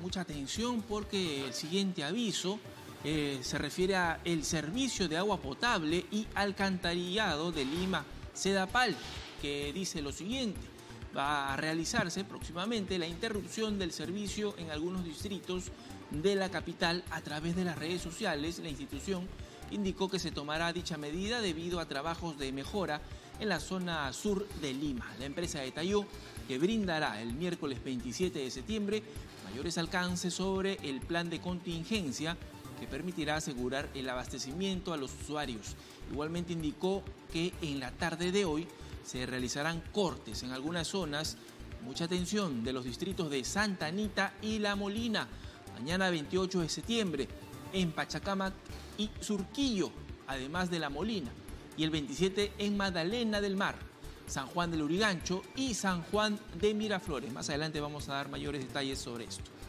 mucha atención porque el siguiente aviso se refiere a el servicio de agua potable y alcantarillado de Lima, Sedapal, que dice lo siguiente: va a realizarse próximamente la interrupción del servicio en algunos distritos de la capital a través de las redes sociales. La institución indicó que se tomará dicha medida debido a trabajos de mejora en la zona sur de Lima. La empresa detalló que brindará el miércoles 27 de septiembre mayores alcances sobre el plan de contingencia que permitirá asegurar el abastecimiento a los usuarios. Igualmente indicó que en la tarde de hoy se realizarán cortes en algunas zonas. Mucha atención de los distritos de Santa Anita y La Molina. Mañana 28 de septiembre en Pachacamac y Surquillo, además de La Molina. Y el 27 en Magdalena del Mar, San Juan del Urigancho y San Juan de Miraflores. Más adelante vamos a dar mayores detalles sobre esto.